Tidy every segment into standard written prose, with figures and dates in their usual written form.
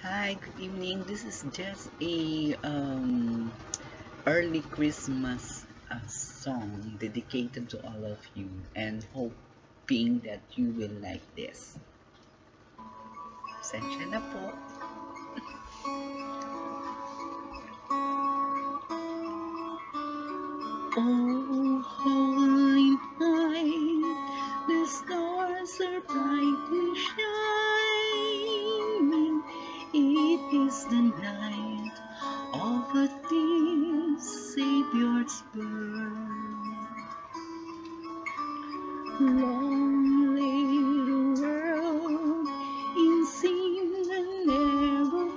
Hi, good evening. This is just a early Christmas song dedicated to all of you and hoping that you will like this. Sensya na po. Oh, holy night, the stars are brightly shining. It is the night of a dear Savior's birth. Long lay the world in sin and never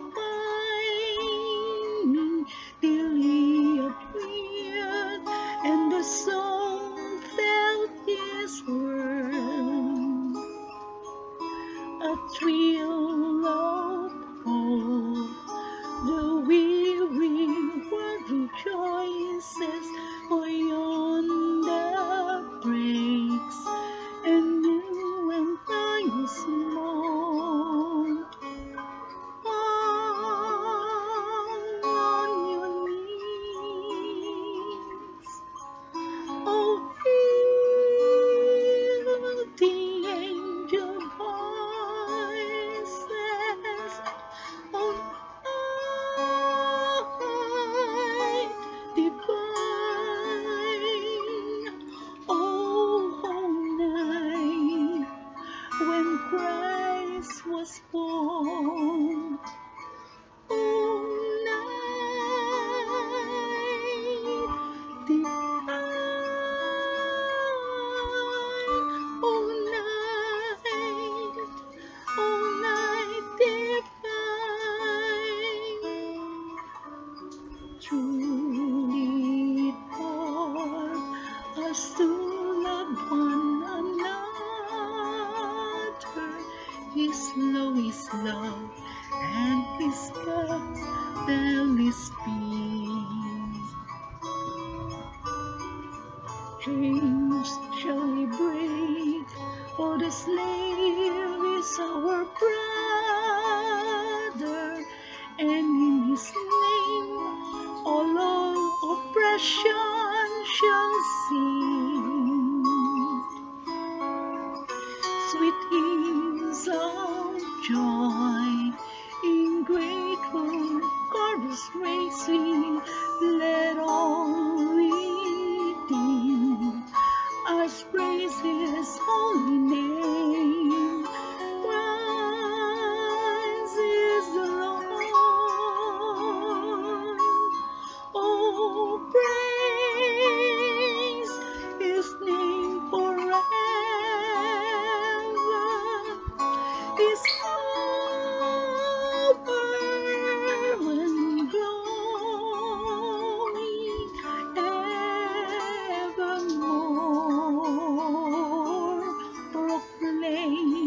finding till he appeared, and the soul felt his word. A thrill of hope, the weary world rejoices, for yonder breaks and new and glorious morn. Fall on your knees, oh, hear the angel voices on high divine. Oh, night when Christ was born. Oh, night divine. Oh, night divine. Truly taught us to love one another. His law is love, and His gospel is peace. Chains shall we break, for the slave is our brother, and in His name all oppression shall cease. Sweet hymns of joy in grateful chorus raising, let all redeemed us praise His holy name. Christ is the Lord. Oh, praise His name forever. His power and glory evermore proclaim.